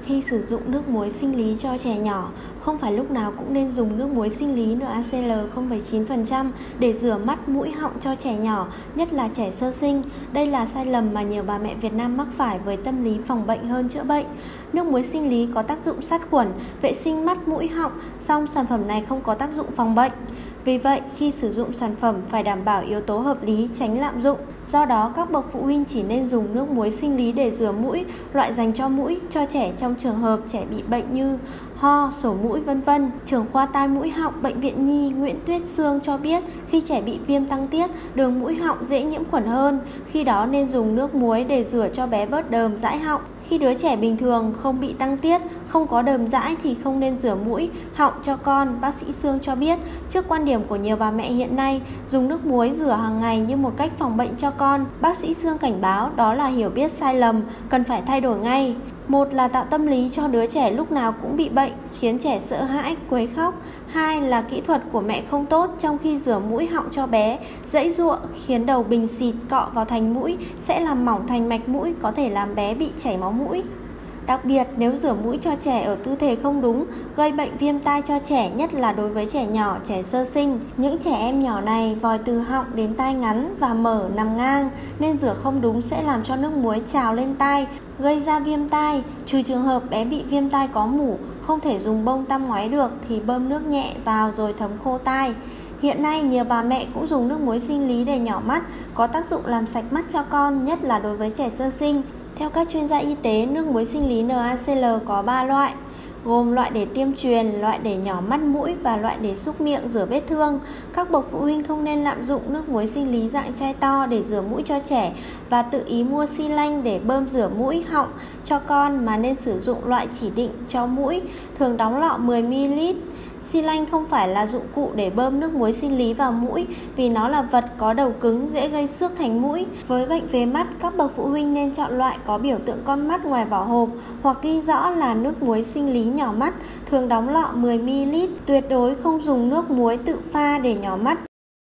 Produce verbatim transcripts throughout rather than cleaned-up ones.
khi sử dụng nước muối sinh lý cho trẻ nhỏ, không phải lúc nào cũng nên dùng nước muối sinh lý en a xê lờ không phẩy chín phần trăm để rửa mắt, mũi, họng cho trẻ nhỏ, nhất là trẻ sơ sinh. Đây là sai lầm mà nhiều bà mẹ Việt Nam mắc phải với tâm lý phòng bệnh hơn chữa bệnh. Nước muối sinh lý có tác dụng sát khuẩn, vệ sinh mắt, mũi, họng, song sản phẩm này không có tác dụng phòng bệnh. Vì vậy, khi sử dụng sản phẩm phải đảm bảo yếu tố hợp lý, tránh lạm dụng. Do đó, các bậc phụ huynh chỉ nên dùng nước muối sinh lý để rửa mũi, loại dành cho mũi, cho trẻ trong trường hợp trẻ bị bệnh như ho, sổ mũi, vân vân. Trưởng khoa tai mũi họng Bệnh viện Nhi Nguyễn Tuyết Sương cho biết, khi trẻ bị viêm tăng tiết, đường mũi họng dễ nhiễm khuẩn hơn. Khi đó nên dùng nước muối để rửa cho bé bớt đờm dãi họng. Khi đứa trẻ bình thường không bị tăng tiết, không có đờm dãi thì không nên rửa mũi, họng cho con, bác sĩ Sương cho biết. Trước quan điểm của nhiều bà mẹ hiện nay, dùng nước muối rửa hàng ngày như một cách phòng bệnh cho con, bác sĩ Sương cảnh báo đó là hiểu biết sai lầm, cần phải thay đổi ngay. Một là tạo tâm lý cho đứa trẻ lúc nào cũng bị bệnh, khiến trẻ sợ hãi, quấy khóc. Hai là kỹ thuật của mẹ không tốt trong khi rửa mũi họng cho bé, giãy giụa khiến đầu bình xịt cọ vào thành mũi sẽ làm mỏng thành mạch mũi, có thể làm bé bị chảy máu mũi. Đặc biệt, nếu rửa mũi cho trẻ ở tư thế không đúng, gây bệnh viêm tai cho trẻ, nhất là đối với trẻ nhỏ, trẻ sơ sinh. Những trẻ em nhỏ này vòi từ họng đến tai ngắn và mở nằm ngang, nên rửa không đúng sẽ làm cho nước muối trào lên tai, gây ra viêm tai. Trừ trường hợp bé bị viêm tai có mủ, không thể dùng bông tăm ngoáy được thì bơm nước nhẹ vào rồi thấm khô tai. Hiện nay, nhiều bà mẹ cũng dùng nước muối sinh lý để nhỏ mắt, có tác dụng làm sạch mắt cho con, nhất là đối với trẻ sơ sinh. Theo các chuyên gia y tế, nước muối sinh lý en a xê lờ có ba loại, gồm loại để tiêm truyền, loại để nhỏ mắt mũi và loại để súc miệng rửa vết thương. Các bậc phụ huynh không nên lạm dụng nước muối sinh lý dạng chai to để rửa mũi cho trẻ và tự ý mua xi lanh để bơm rửa mũi, họng cho con, mà nên sử dụng loại chỉ định cho mũi, thường đóng lọ mười mi li lít. Xi lanh không phải là dụng cụ để bơm nước muối sinh lý vào mũi vì nó là vật có đầu cứng, dễ gây xước thành mũi. Với bệnh về mắt, các bậc phụ huynh nên chọn loại có biểu tượng con mắt ngoài vỏ hộp hoặc ghi rõ là nước muối sinh lý nhỏ mắt, thường đóng lọ mười mi li lít. Tuyệt đối không dùng nước muối tự pha để nhỏ mắt.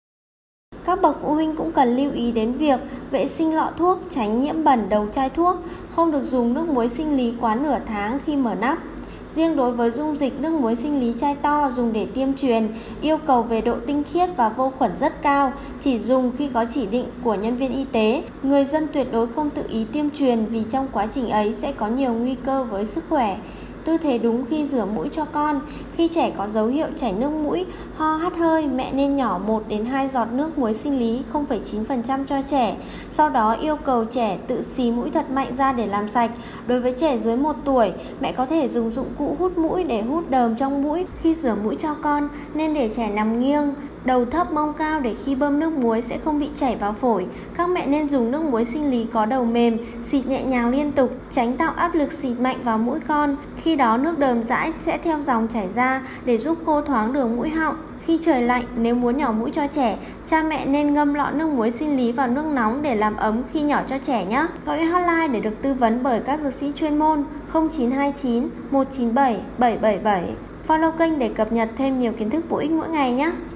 Các bậc phụ huynh cũng cần lưu ý đến việc vệ sinh lọ thuốc, tránh nhiễm bẩn đầu chai thuốc, không được dùng nước muối sinh lý quá nửa tháng khi mở nắp. Riêng đối với dung dịch nước muối sinh lý chai to dùng để tiêm truyền, yêu cầu về độ tinh khiết và vô khuẩn rất cao, chỉ dùng khi có chỉ định của nhân viên y tế. Người dân tuyệt đối không tự ý tiêm truyền vì trong quá trình ấy sẽ có nhiều nguy cơ với sức khỏe. Tư thế đúng khi rửa mũi cho con. Khi trẻ có dấu hiệu chảy nước mũi, ho hắt hơi, mẹ nên nhỏ một đến hai giọt nước muối sinh lý không phẩy chín phần trăm cho trẻ. Sau đó yêu cầu trẻ tự xì mũi thật mạnh ra để làm sạch. Đối với trẻ dưới một tuổi, mẹ có thể dùng dụng cụ hút mũi để hút đờm trong mũi. Khi rửa mũi cho con, nên để trẻ nằm nghiêng, đầu thấp mông cao để khi bơm nước muối sẽ không bị chảy vào phổi. Các mẹ nên dùng nước muối sinh lý có đầu mềm, xịt nhẹ nhàng liên tục, tránh tạo áp lực xịt mạnh vào mũi con. Khi đó nước đờm dãi sẽ theo dòng chảy ra để giúp khô thoáng đường mũi họng. Khi trời lạnh, nếu muốn nhỏ mũi cho trẻ, cha mẹ nên ngâm lọ nước muối sinh lý vào nước nóng để làm ấm khi nhỏ cho trẻ nhé. Gọi hotline để được tư vấn bởi các dược sĩ chuyên môn không chín hai chín một chín bảy bảy bảy bảy. Follow kênh để cập nhật thêm nhiều kiến thức bổ ích mỗi ngày nhé.